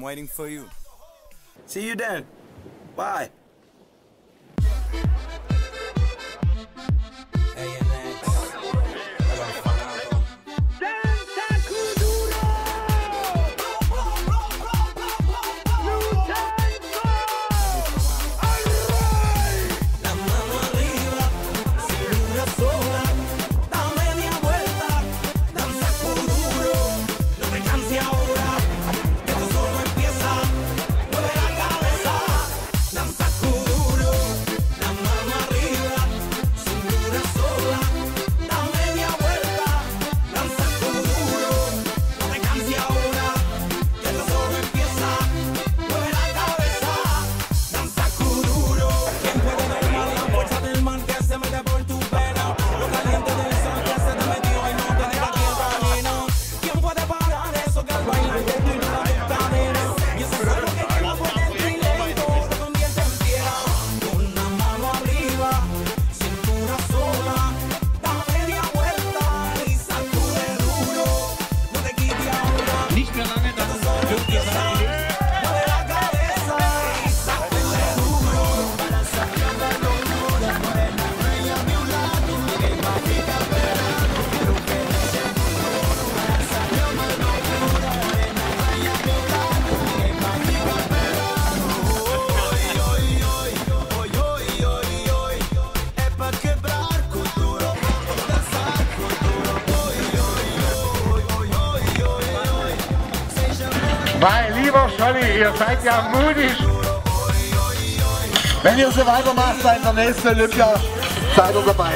waiting for you. See you then. Bye. Mein lieber Scholli, ihr seid ja mutig. Wenn ihr so weitermacht, seid ihr der nächste Olympia, seid ihr dabei.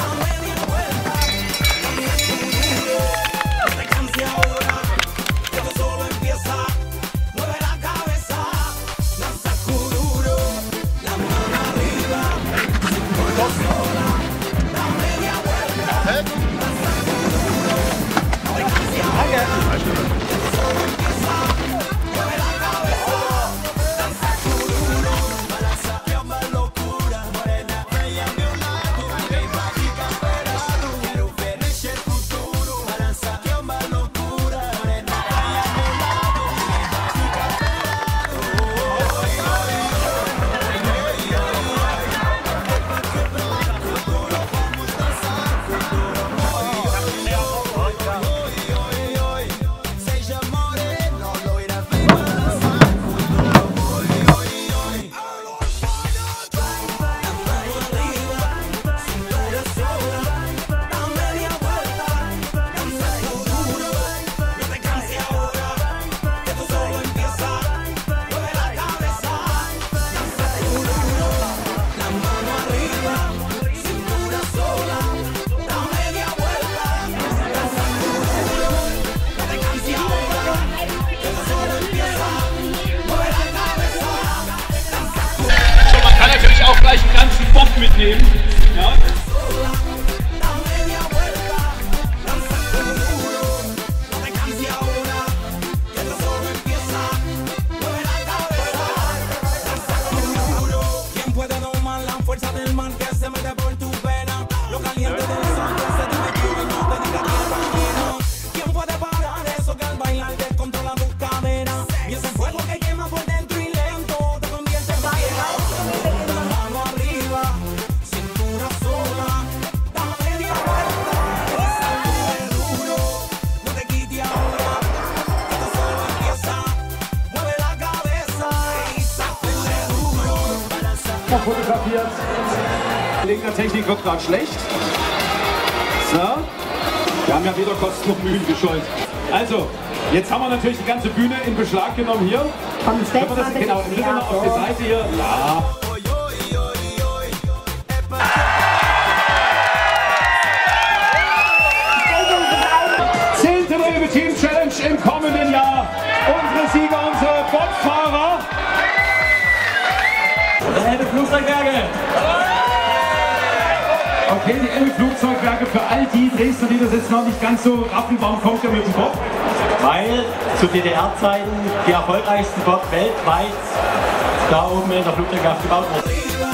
Auch gleich einen ganzen Bock mitnehmen. Ja? Fotografiert. Linker Technik wird gerade schlecht. So. Wir haben ja wieder Kosten und Mühen gescheut. Also, jetzt haben wir natürlich die ganze Bühne in Beschlag genommen hier. Können wir das genau im Ritter auf der Seite hier? Ja. Zehnte Rewe Team Challenge im kommenden Jahr. Unsere Sieger, unsere Bobfahrer. Elbe Flugzeugwerke! Okay, die Elbe Flugzeugwerke für all die Dresdner, die das jetzt noch nicht ganz so raffen, warum kommt ihr mit dem Bob? Weil zu DDR-Zeiten die erfolgreichsten Bob weltweit da oben in der Flugzeugwerft gebaut wurden.